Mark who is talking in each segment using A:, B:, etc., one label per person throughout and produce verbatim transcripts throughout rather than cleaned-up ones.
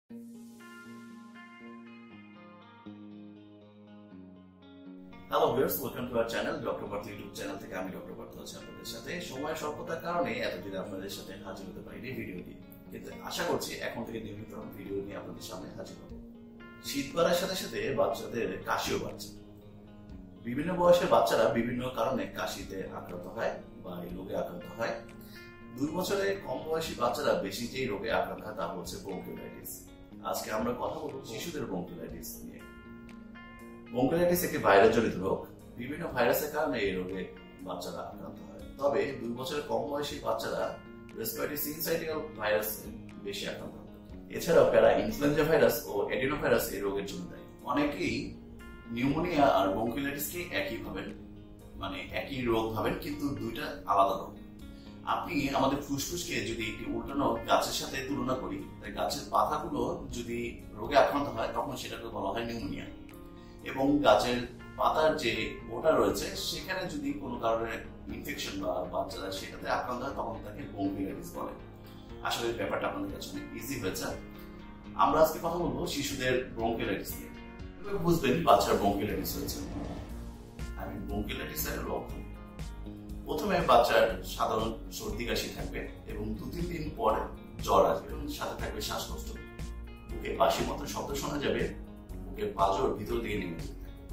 A: Hello viewers, welcome to our channel doctor Partha YouTube channel থেকে আমি doctor Partha আছি আপনাদের সাথে। সময় স্বল্পতার কারণে এতদিন আপনাদের সাথে হাজির হতে পারিনি ভিডিও নিয়ে, কিন্তু আশা করছি এখন থেকে নিয়মিত ভিডিও নিয়ে আপনাদের সামনে হাজির হব। শীত বাড়ার সাথে সাথে বাচ্চাদের কাশিও বাড়ছে। বিভিন্ন বয়সের বাচ্চারা বিভিন্ন কারণে কাশিতে আক্রান্ত হয় বা এই রোগে আক্রান্ত হয়। দুই বছরের কম বয়সী বাচ্চারা বেশি যেই রোগে আক্রান্ত হয় তা হচ্ছে ব্রঙ্কিওলাইটিস। আজকে আমরা কথা বলবো শিশুদের ব্রঙ্কিওলাইটিস নিয়ে। ব্রঙ্কিওলাইটিস একটি ভাইরাস জনিত রোগ। বিভিন্ন ভাইরাসের কারণে এই রোগে বাচ্চারা আক্রান্ত হয়। তবে দুই বছরের কম বয়সী বাচ্চারা রেসপিরেটরি সিনসাইটিক্যাল ভাইরাস বেশি আক্রান্ত হয়। এছাড়াও প্যারা ইনফ্লুয়েঞ্জা ভাইরাস ও অ্যাডিনোভাইরাস এই রোগের জন্য দেয়। অনেকেই নিউমোনিয়া আর ব্রঙ্কিওলাইটিসকে একই ভাবেন, মানে একই রোগ ভাবেন, কিন্তু দুইটা আলাদা রোগ। আপনি আমাদের ফুসফুসকে যদি একটি উল্টানো গাছের সাথে তুলনা করি, তাই গাছের পাতাগুলো যদি রোগে আক্রান্ত হয় তখন সেটাকে বলা হয় নিউমোনিয়া, এবং গাছের পাতার যে ওটা রয়েছে সেখানে যদি কোনো কারণে ইনফেকশন বা বাচ্চারা সেটাতে আক্রান্ত হয় তখন তাকে ব্রঙ্কিওলাইটিস বলে। আসলে ব্যাপারটা আপনাদের কাছে অনেক ইজি হয়েছে। আমরা আজকে কথা বলবো শিশুদের ব্রঙ্কিওলাইটিস নিয়ে। কিভাবে বুঝবেন বাচ্চার ব্রঙ্কিওলাইটিস হয়েছে? আমি ব্রঙ্কিওলাইটিসের লক্ষণ, প্রথমে বাচ্চার সাধারণ সর্দি কাশি থাকবে এবং দু তিন দিন পর জ্বর আসবে এবং সাথে থাকবে শ্বাসকষ্ট, বুকে বাঁশির মতো শব্দ শোনা যাবে, বুকের পাঁজর ভিতর দিকে নেমে যেতে,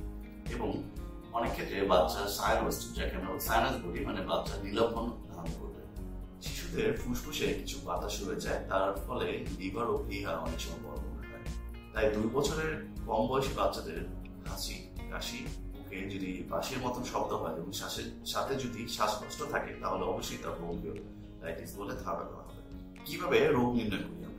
A: এবং অনেক ক্ষেত্রে বাচ্চা সাইনাস, যাকে আমরা সাইনাস বলি, মানে বাচ্চা নীলবন ধারণ করবে। শিশুদের ফুসফুসে কিছু বাতাস রয়ে যায়, তার ফলে লিভার ও প্লীহা অনেক সময় বড় হয়। তাই দুই বছরের কম বয়সী বাচ্চাদের হাসি কাশি, বুকে যদি বাঁশির মতন শব্দ হয় এবং শ্বাসের সাথে যদি শ্বাসকষ্ট থাকে তাহলে অবশ্যই তা ব্রঙ্কিওলাইটিস বলে ধারণা করা হবে। কিভাবে রোগ নির্ণয় করি আমরা?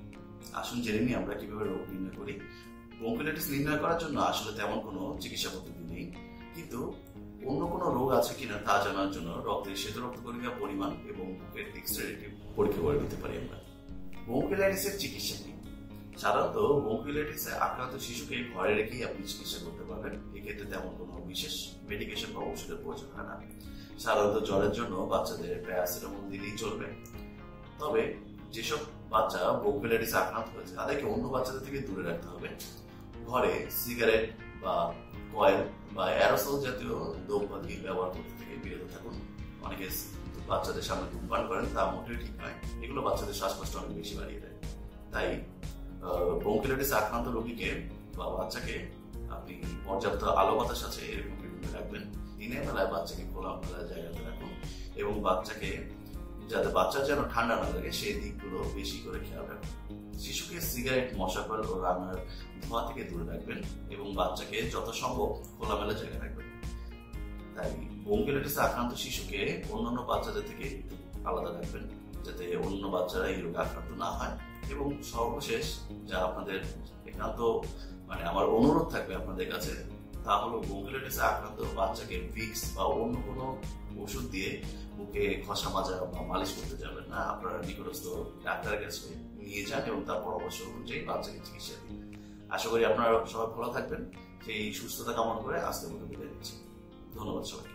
A: আসুন জেনে নিই আমরা কিভাবে রোগ নির্ণয় করি। ব্রঙ্কিওলাইটিস নির্ণয় করার জন্য আসলে তেমন কোনো চিকিৎসা পদ্ধতি নেই, কিন্তু অন্য কোনো রোগ আছে কিনা তা জানার জন্য রক্তের শ্বেত রক্তকণিকার পরিমাণ এবং বুকের এক্স-রে পরীক্ষা করে নিতে পারি আমরা। ব্রঙ্কিওলাইটিসের চিকিৎসা নেই। সাধারণত ব্রঙ্কিওলাইটিসে আক্রান্ত শিশুকে ঘরে রেখেই আপনি চিকিৎসা করতে পারবেন। এক্ষেত্রে তেমন কোনো বিশেষ মেডিকেশন বা ওষুধের প্রয়োজন হয় না। সাধারণত জ্বরের জন্য বাচ্চাদের প্যারাসিটামল দিলেই চলবে। তবে যেসব বাচ্চা ব্রঙ্কিওলাইটিসে আক্রান্ত হয়েছে তাদেরকে অন্য বাচ্চাদের থেকে দূরে রাখতে হবে। ঘরে সিগারেট বা কয়েল বা অ্যারোসল জাতীয় দ্রব্যাদি ব্যবহার করতে থেকে বিরত থাকুন। অনেকে বাচ্চাদের সামনে ধূমপান করেন, তা মোটেই ঠিক নয়। এগুলো বাচ্চাদের শ্বাসকষ্ট অনেক বেশি বাড়িয়ে দেয়। তাই ব্রঙ্কিওলাইটিস আক্রান্ত রোগীকে বা বাচ্চাকে আপনি পর্যাপ্ত আলো বাতাস আছে এরকম রুমে রাখবেন। দিনের বেলায় বাচ্চাকে খোলামেলা জায়গাতে রাখুন এবং বাচ্চাকে যাতে বাচ্চার যেন ঠান্ডা না লাগে সেই দিকগুলো বেশি করে খেয়াল রাখবেন। শিশুকে সিগারেট, মশা কয়েল ও রান্নার ধোঁয়া থেকে দূরে রাখবেন এবং বাচ্চাকে যত সম্ভব খোলামেলা জায়গায় রাখবেন। তাই ব্রঙ্কিওলাইটিসে আক্রান্ত শিশুকে অন্যান্য বাচ্চাদের থেকে একটু আলাদা রাখবেন যাতে অন্য বাচ্চারা এই রোগে আক্রান্ত না হয়। এবং সর্বশেষ যা আপনাদের একান্ত মানে আমার অনুরোধ থাকবে আপনাদের কাছে, তা হলো ব্রঙ্কিওলাইটিসে আক্রান্ত বাচ্চাকে ভিক্স বা অন্য কোনো ওষুধ দিয়ে বুকে ঘষা মাজা বা মালিশ করতে যাবেন না। আপনারা নিকটস্থ ডাক্তারের কাছে নিয়ে যান এবং তার পরামর্শ অনুযায়ী বাচ্চাকে চিকিৎসা দিন। আশা করি আপনারা সবাই ভালো থাকবেন। সেই সুস্থতা কামনা করে আজকের মতো বিদায় নিচ্ছি। ধন্যবাদ সবাইকে।